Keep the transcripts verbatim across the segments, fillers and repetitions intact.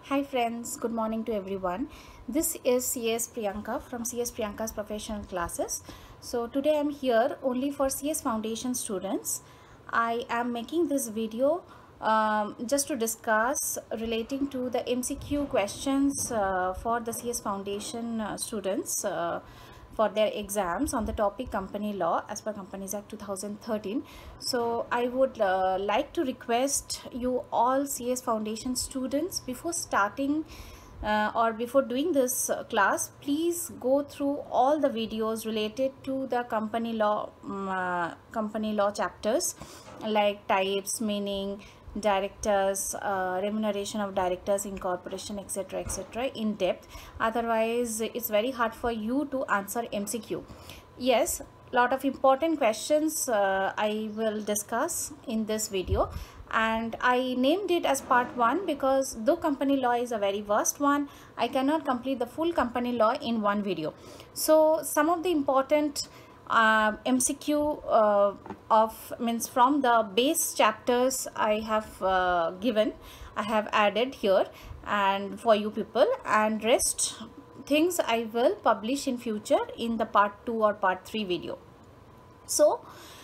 Hi friends, good morning to everyone. This is C S Priyanka from C S Priyanka's professional classes. So today I'm here only for C S Foundation students. I am making this video um, just to discuss relating to the M C Q questions uh, for the C S Foundation uh, students uh, for their exams on the topic company law as per Companies Act two thousand thirteen. So I would uh, like to request you all C S Foundation students, before starting uh, or before doing this uh, class, please go through all the videos related to the company law um, uh, company law chapters, like types, meaning, directors, uh, remuneration of directors, incorporation, etc, etc, in depth. Otherwise it's very hard for you to answer M C Q. Yes, lot of important questions uh, I will discuss in this video, and I named it as part one because though company law is a very vast one, I cannot complete the full company law in one video. So some of the important uh, M C Q uh, of means from the base chapters I have uh, given, I have added here and for you people, and rest things I will publish in future in the part two or part three video. So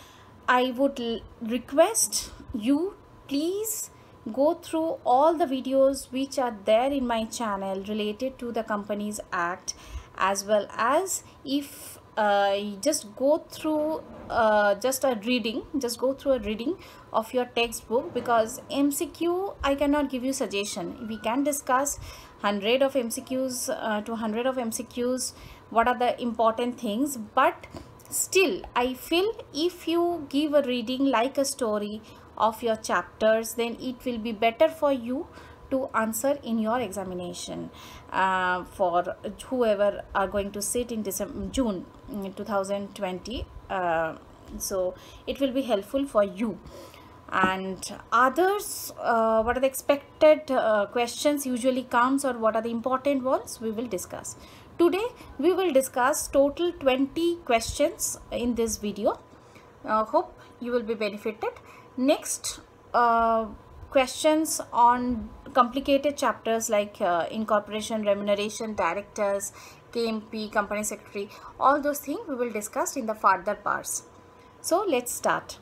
I would request you, please go through all the videos which are there in my channel related to the Companies Act, as well as if uh, you just go through uh, just a reading just go through a reading of your textbook, because M C Q I cannot give you suggestion. We can discuss one hundred of M C Qs uh, to one hundred of M C Qs, what are the important things, but still I feel if you give a reading like a story of your chapters, then it will be better for you to answer in your examination uh, for whoever are going to sit in December, June two thousand twenty. Uh, so it will be helpful for you. And others, uh, what are the expected uh, questions usually comes, or what are the important ones, we will discuss. Today we will discuss total twenty questions in this video. Uh, hope you will be benefited. Next, uh, questions on complicated chapters like uh, incorporation, remuneration, directors, K M P, company secretary, all those things we will discuss in the further parts. So let's start.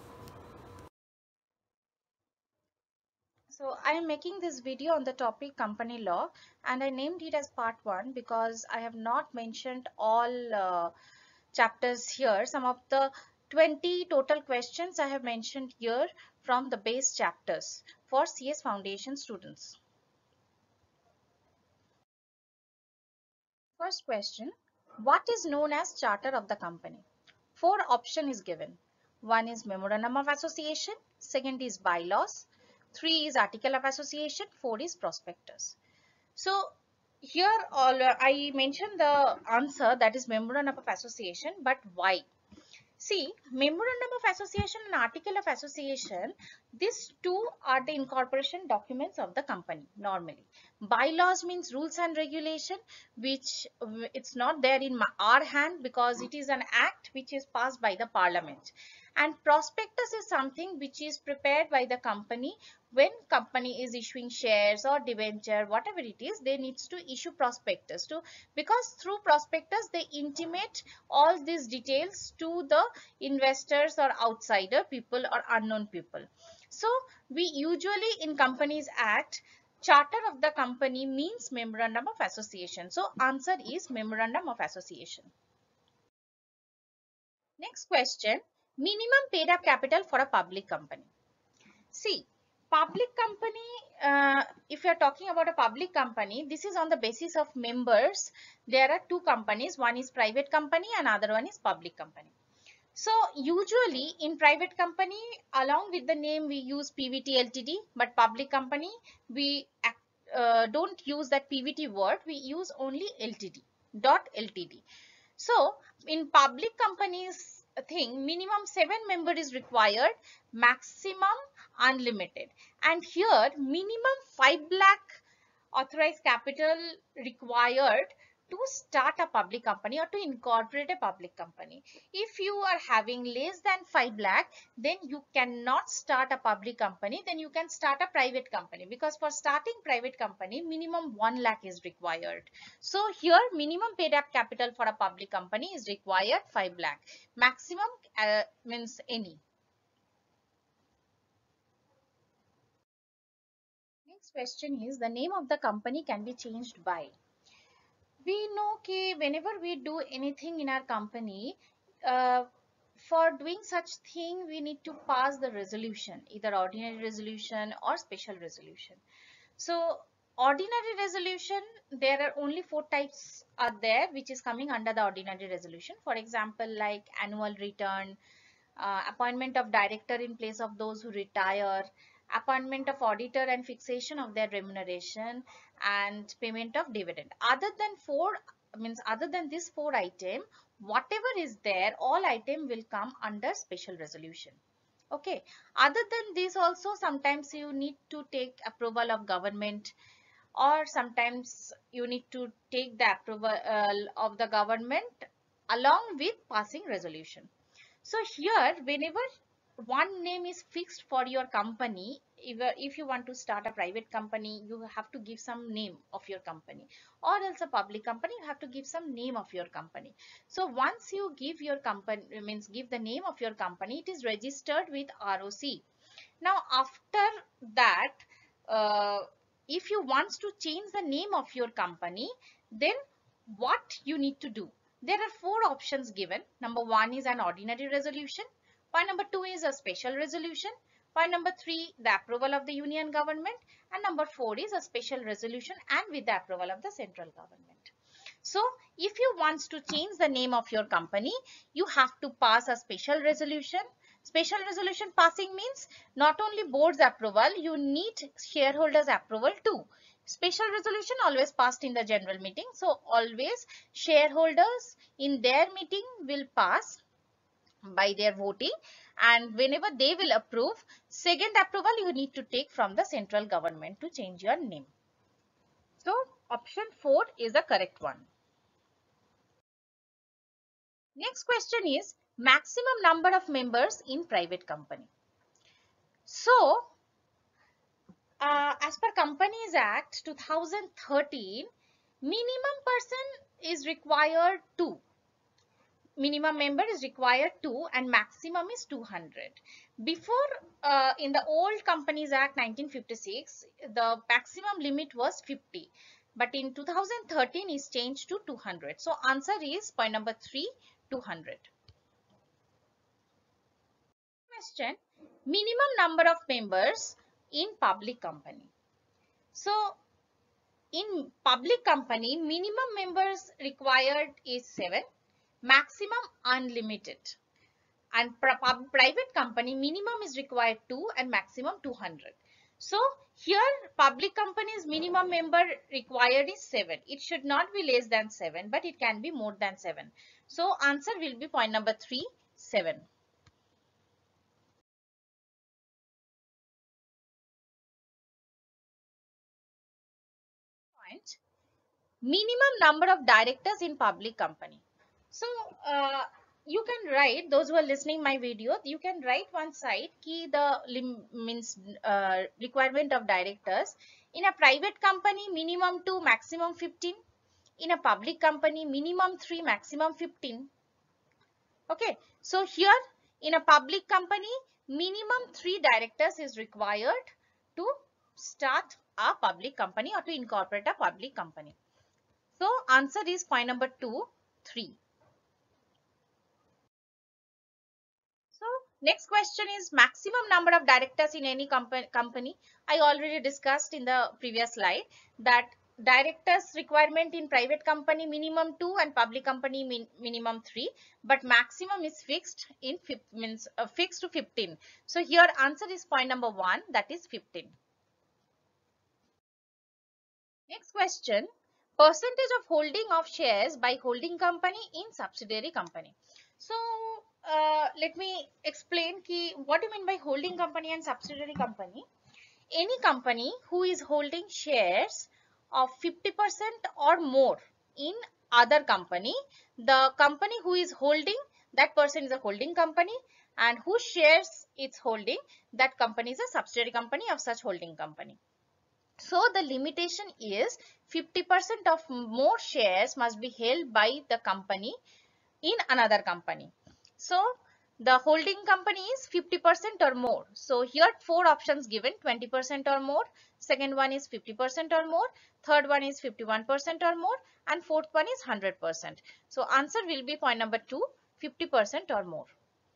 So I am making this video on the topic company law, and I named it as part one because I have not mentioned all uh, chapters here. Some of the twenty total questions I have mentioned here from the base chapters for C S Foundation students. First question, what is known as charter of the company? Four option is given. One is memorandum of association, second is bylaws, three is article of association, four is prospectus. So here all uh, I mentioned the answer, that is memorandum of association, but why? See, memorandum of association and article of association, these two are the incorporation documents of the company normally. Bylaws means rules and regulation, which it's not there in our hand because it is an act which is passed by the parliament. And prospectus is something which is prepared by the company when company is issuing shares or debenture, whatever it is, they needs to issue prospectus to, because through prospectus they intimate all these details to the investors or outsider people or unknown people. So we usually in Companies Act, charter of the company means memorandum of association. So answer is memorandum of association. Next question, minimum paid up capital for a public company. See, public company, uh, if you are talking about a public company, this is on the basis of members. There are two companies, one is private company and other one is public company. So usually in private company, along with the name we use P V T L T D, but public company we uh, don't use that P V T word, we use only L T D, dot L T D. So in public companies thing, minimum seven member is required, maximum unlimited, and here minimum five lakh authorized capital required to start a public company or to incorporate a public company. If you are having less than five lakh, then you cannot start a public company, then you can start a private company, because for starting private company minimum one lakh is required. So here minimum paid up capital for a public company is required five lakh, maximum uh, means any. Next question is, the name of the company can be changed by. We know that whenever we do anything in our company, uh, for doing such thing we need to pass the resolution, either ordinary resolution or special resolution. So ordinary resolution, there are only four types are there which is coming under the ordinary resolution. For example, like annual return, uh, appointment of director in place of those who retire, appointment of auditor and fixation of their remuneration, and payment of dividend. Other than four, means other than this four item, whatever is there, all item will come under special resolution. Okay. Other than this also, sometimes you need to take approval of government, or sometimes you need to take the approval uh, of the government along with passing resolution. So here, whenever one name is fixed for your company, if, if you want to start a private company, you have to give some name of your company, or else a public company, you have to give some name of your company. So once you give your company, means give the name of your company, it is registered with R O C. Now after that, uh, if you want to change the name of your company, then what you need to do? There are four options given. Number one is an ordinary resolution. Point number two is a special resolution. Point number three, the approval of the union government. And number four is a special resolution and with the approval of the central government. So if you want to change the name of your company, you have to pass a special resolution. Special resolution passing means not only board's approval, you need shareholders approval too. Special resolution always passed in the general meeting. So always shareholders in their meeting will pass by their voting, and whenever they will approve, second approval you need to take from the central government to change your name. So option four is the correct one. Next question is maximum number of members in private company. So uh, as per Companies Act two thousand thirteen, minimum person is required two. Minimum member is required two and maximum is two hundred. Before, uh, in the old Companies Act nineteen fifty-six, the maximum limit was fifty. But in two thousand thirteen is changed to two hundred. So answer is point number three, two hundred. Question, minimum number of members in public company. So in public company, minimum members required is seven, maximum unlimited. And private company, minimum is required two and maximum two hundred. So here public company's minimum member required is seven. It should not be less than seven, but it can be more than seven. So answer will be point number three, seven. Point, minimum number of directors in public company. So uh, you can write, those who are listening my video, you can write one side key the lim means uh, requirement of directors. In a private company, minimum two, maximum fifteen. In a public company, minimum three, maximum fifteen. Okay, so here in a public company, minimum three directors is required to start a public company or to incorporate a public company. So answer is point number two, three. So next question is maximum number of directors in any compa company. I already discussed in the previous slide that directors requirement in private company minimum two and public company min minimum three, but maximum is fixed in means uh, fixed to fifteen. So here answer is point number one, that is fifteen. Next question, percentage of holding of shares by holding company in subsidiary company. So uh, let me explain ki what do you mean by holding company and subsidiary company. Any company who is holding shares of fifty percent or more in other company, the company who is holding, that person is a holding company, and who shares its holding, that company is a subsidiary company of such holding company. So the limitation is fifty percent of more shares must be held by the company in another company. So the holding company is fifty percent or more. So here four options given: twenty percent or more, second one is fifty percent or more, third one is fifty-one percent or more, and fourth one is one hundred percent. So answer will be point number two, fifty percent or more.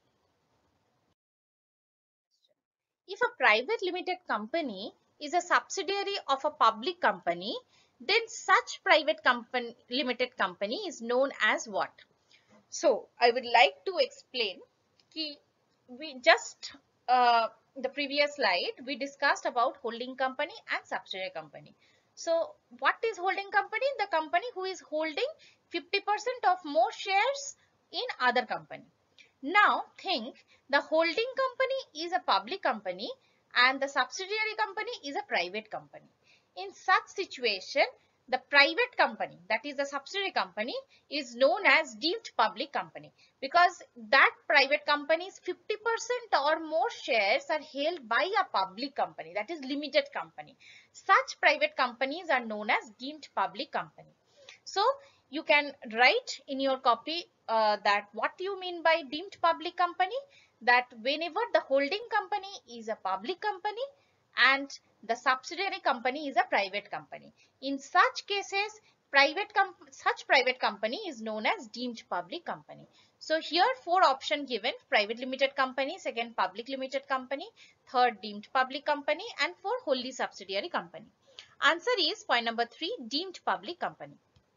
If a private limited company is a subsidiary of a public company, then such private company, limited company is known as what? So I would like to explain ki we just uh, the previous slide we discussed about holding company and subsidiary company. So what is holding company? The company who is holding fifty percent of more shares in other company. Now think, the holding company is a public company and the subsidiary company is a private company. In such situation, the private company, that is the subsidiary company, is known as deemed public company, because that private company's fifty percent or more shares are held by a public company, that is limited company. Such private companies are known as deemed public company. So you can write in your copy uh, that what you mean by deemed public company, that whenever the holding company is a public company and the subsidiary company is a private company, in such cases private such private company is known as deemed public company. So here four option given: private limited company, second public limited company, third deemed public company, and four wholly subsidiary company. Answer is point number three, deemed public company.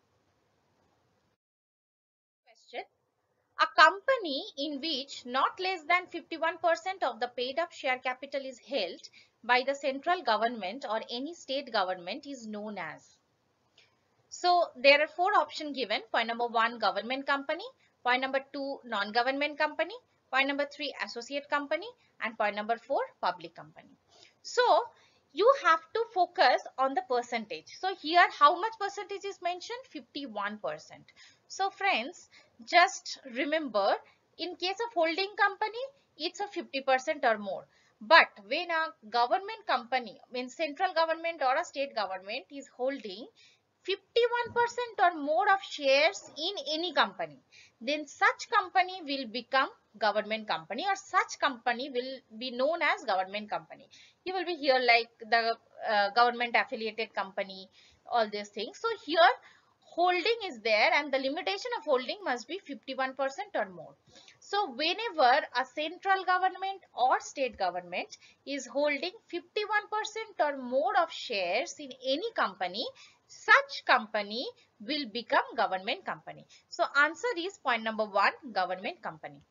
Question. A company in which not less than fifty-one percent of the paid up share capital is held by the central government or any state government is known as. So there are four options given. Point number one, government company. Point number two, non-government company. Point number three, associate company. And point number four, public company. So you have to focus on the percentage. So here how much percentage is mentioned? fifty-one percent. So friends, just remember, in case of holding company, it's a fifty percent or more. But when a government company, when central government or a state government is holding fifty-one percent or more of shares in any company, then such company will become government company, or such company will be known as government company. You will be here like the uh, government affiliated company, all these things. So here holding is there and the limitation of holding must be fifty-one percent or more. So whenever a central government or state government is holding fifty-one percent or more of shares in any company, such company will become government company. So answer is point number one, government company.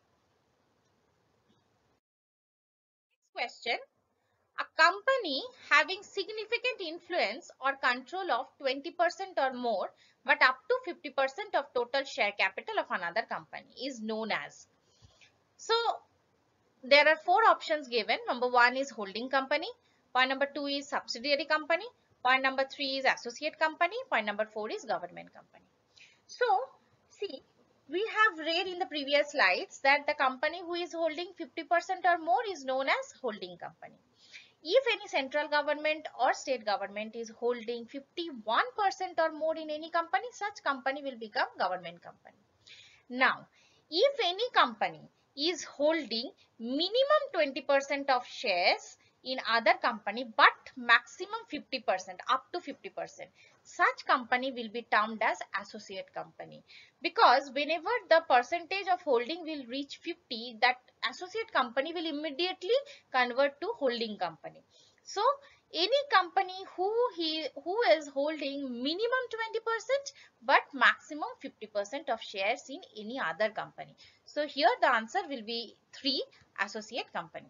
Next question. A company having significant influence or control of twenty percent or more but up to fifty percent of total share capital of another company is known as. So there are four options given. Number one is holding company. Point number two is subsidiary company. Point number three is associate company. Point number four is government company. So see, we have read in the previous slides that the company who is holding fifty percent or more is known as holding company. If any central government or state government is holding fifty-one percent or more in any company, such company will become government company. Now, if any company is holding minimum twenty percent of shares in other company but maximum fifty percent, up to fifty percent, such company will be termed as associate company, because whenever the percentage of holding will reach fifty, that associate company will immediately convert to holding company. So any company who he who is holding minimum twenty percent but maximum fifty percent of shares in any other company. So here the answer will be three, associate company.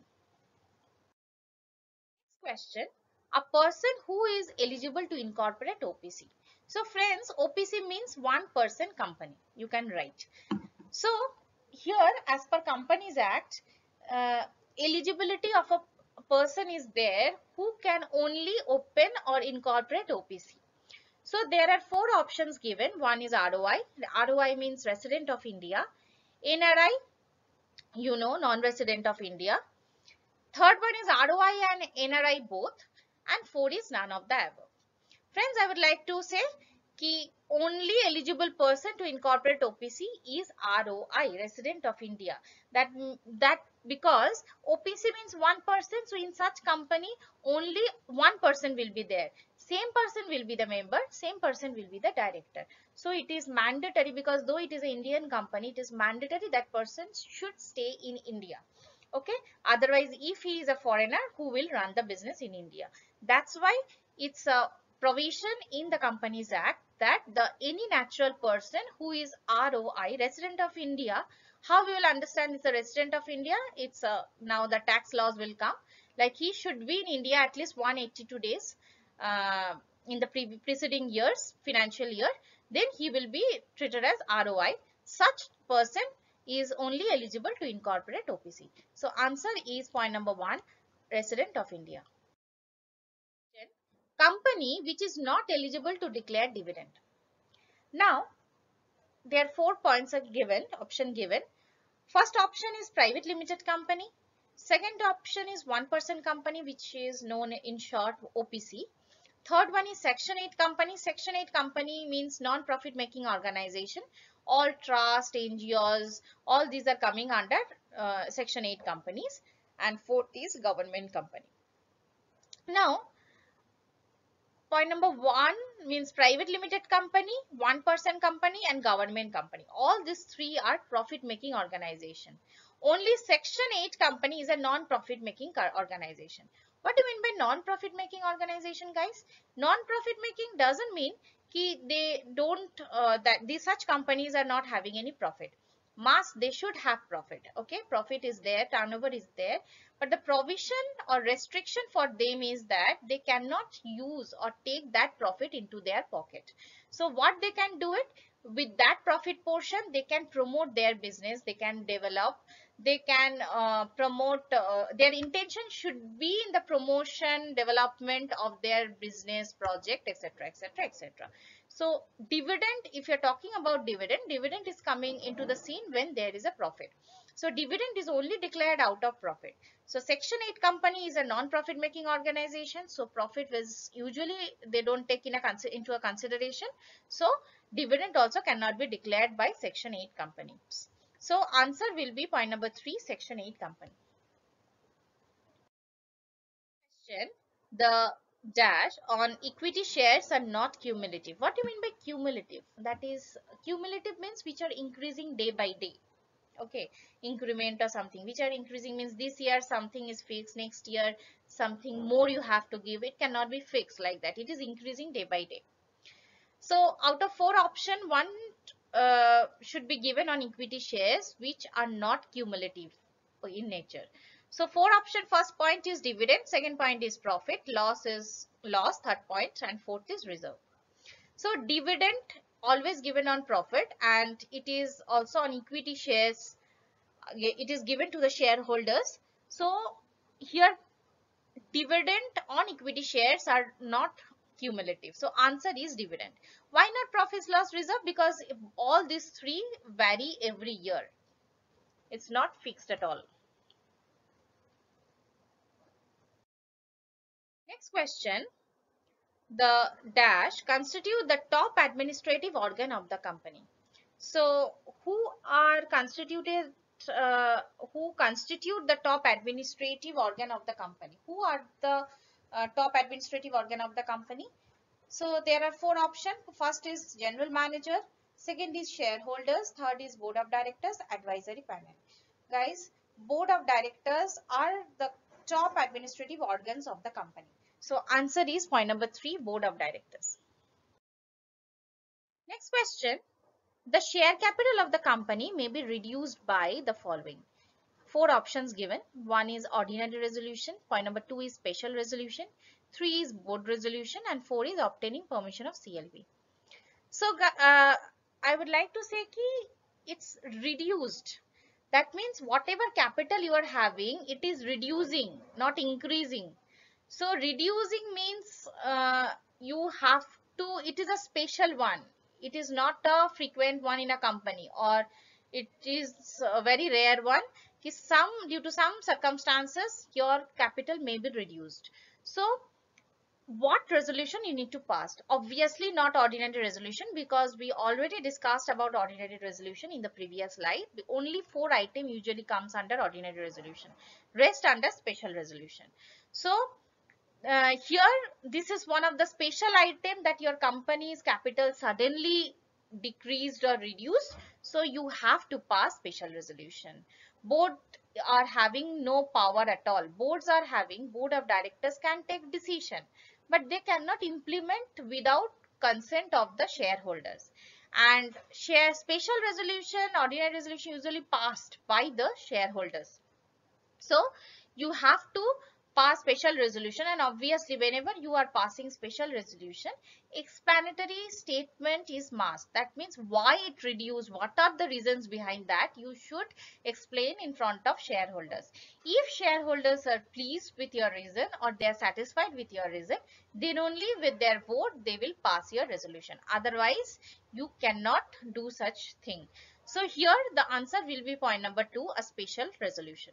Next question. A person who is eligible to incorporate O P C. So friends, O P C means one person company. You can write. So here as per Companies Act, uh, eligibility of a person is there who can only open or incorporate O P C. So there are four options given. One is R O I. R O I means resident of India. N R I, you know, non-resident of India. Third one is R O I and N R I both. And four is none of the above. Friends, I would like to say कि only eligible person to incorporate O P C is R O I, resident of India. That that because O P C means one person, so in such company only one person will be there. Same person will be the member, same person will be the director. So it is mandatory, because though it is an Indian company, it is mandatory that person should stay in India. Okay, otherwise if he is a foreigner, who will run the business in India? That's why it's a provision in the Companies Act that the any natural person who is R O I, resident of India. How we will understand it's a resident of India? It's a, now the tax laws will come, like he should be in India at least one hundred eighty-two days uh, in the pre preceding years, financial year, then he will be treated as R O I. Such person is only eligible to incorporate O P C. So answer is point number one, resident of India. Company which is not eligible to declare dividend. Now, there are four points are given, option given. First option is private limited company. Second option is one person company, which is known in short O P C. Third one is section eight company. Section eight company means non-profit making organization. All trust, N G Os, all these are coming under uh, section eight companies. And fourth is government company. Now, point number one means private limited company, one person company and government company. All these three are profit making organization. Only section eight company is a non-profit making organization. What do you mean by non-profit making organization, guys? Non-profit making doesn't mean ki they don't, uh, that these such companies are not having any profit. Must, they should have profit. Okay, profit is there, turnover is there, but the provision or restriction for them is that they cannot use or take that profit into their pocket. So what they can do it with that profit portion, they can promote their business, they can develop, they can uh, promote, uh, their intention should be in the promotion, development of their business project, etc, etc, etc. So dividend, if you're talking about dividend, dividend is coming into the scene when there is a profit. So dividend is only declared out of profit. So section eight company is a non-profit making organization. So profit is usually they don't take in a into a consideration. So dividend also cannot be declared by section eight companies. So answer will be point number three, section eight company. Question, the dash on equity shares are not cumulative. What do you mean by cumulative? That is, cumulative means which are increasing day by day. Okay, increment or something which are increasing means this year something is fixed, next year something more you have to give. It cannot be fixed like that. It is increasing day by day. So out of four option, one uh, should be given on equity shares which are not cumulative in nature. So four option, first point is dividend, second point is profit, loss is loss, third point, and fourth is reserve. So dividend always given on profit, and it is also on equity shares. It is given to the shareholders. So here dividend on equity shares are not cumulative. So answer is dividend. Why not profit loss reserve? Because all these three vary every year. It's not fixed at all. Next question. The dash constitute the top administrative organ of the company. So who are constituted, uh, who constitute the top administrative organ of the company? Who are the uh, top administrative organ of the company? So there are four options. First is general manager, second is shareholders, third is board of directors, advisory panel. Guys, board of directors are the top administrative organs of the company. So answer is point number three, board of directors. Next question. The share capital of the company may be reduced by the following. Four options given. One is ordinary resolution. Point number two is special resolution. Three is board resolution. And four is obtaining permission of C L B. So uh, I would like to say ki it's reduced. That means whatever capital you are having, it is reducing, not increasing. So reducing means uh, you have to, it is a special one. It is not a frequent one in a company, or it is a very rare one. Ki some, due to some circumstances, your capital may be reduced. So what resolution you need to pass? Obviously not ordinary resolution, because we already discussed about ordinary resolution in the previous slide. The only four item usually comes under ordinary resolution, rest under special resolution. So uh, here this is one of the special item that your company's capital suddenly decreased or reduced, so you have to pass special resolution. Board are having no power at all. Boards are having, board of directors can take decision, but they cannot implement without consent of the shareholders. And share special resolution, ordinary resolution usually passed by the shareholders. So you have to pass special resolution, and obviously whenever you are passing special resolution, explanatory statement is must. That means why it reduced, what are the reasons behind that, you should explain in front of shareholders. If shareholders are pleased with your reason or they are satisfied with your reason, then only with their vote they will pass your resolution. Otherwise you cannot do such thing. So here the answer will be point number two, a special resolution.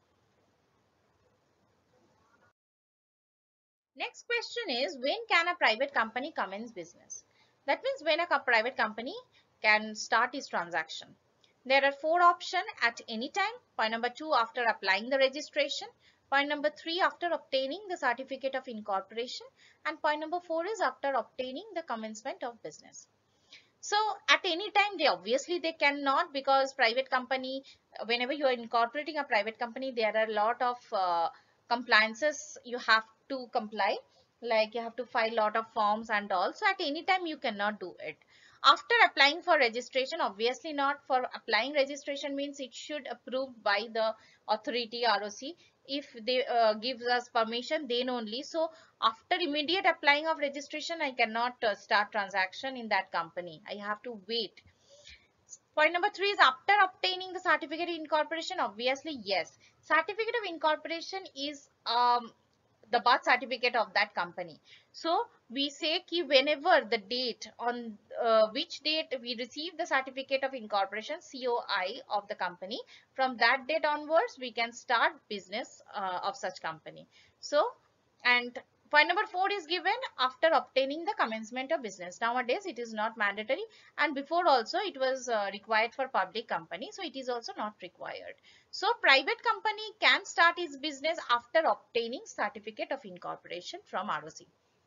Next question is, when can a private company commence business? That means when a private company can start its transaction. There are four options: at any time, point number two, after applying the registration, point number three, after obtaining the certificate of incorporation, and point number four is after obtaining the commencement of business. So at any time, they obviously they cannot, because private company, whenever you are incorporating a private company, there are a lot of uh, compliances you have to comply, like you have to file a lot of forms and all. So at any time you cannot do it. After applying for registration, obviously not. For applying registration means it should approved by the authority R O C. If they uh, gives us permission, then only. So after immediate applying of registration, I cannot uh, start transaction in that company. I have to wait. Point number three is after obtaining the certificate of incorporation. Obviously, yes. Certificate of incorporation is um, the birth certificate of that company. So we say ki whenever the date on uh, which date we receive the certificate of incorporation, C O I of the company, from that date onwards we can start business uh, of such company. So, and point number four is given after obtaining the commencement of business. Nowadays it is not mandatory, and before also it was uh, required for public company, so it is also not required. So private company can start its business after obtaining certificate of incorporation from R O C.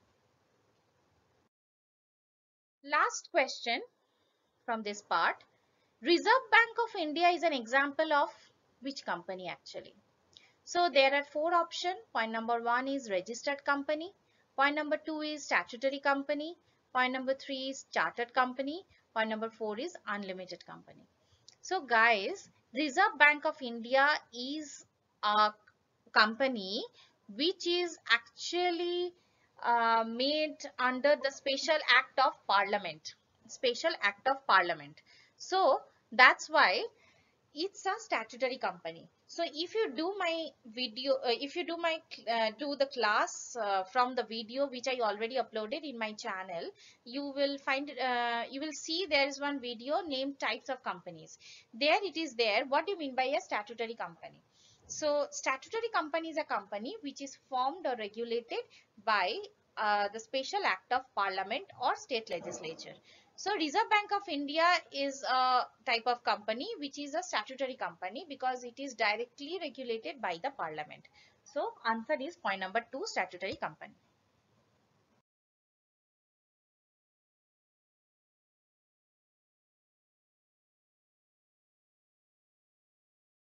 Last question from this part. Reserve Bank of India is an example of which company actually? So there are four options. Point number one is registered company. Point number two is statutory company. Point number three is chartered company. Point number four is unlimited company. So guys, Reserve Bank of India is a company which is actually uh, made under the Special Act of Parliament. Special Act of Parliament. So that's why it's a statutory company. So if you do my video, uh, if you do my uh, do the class uh, from the video which I already uploaded in my channel, you will find uh, you will see there is one video named types of companies. There it is there. What do you mean by a statutory company? So statutory company is a company which is formed or regulated by uh, the special act of parliament or state legislature. So Reserve Bank of India is a type of company which is a statutory company because it is directly regulated by the parliament. So answer is point number two, statutory company.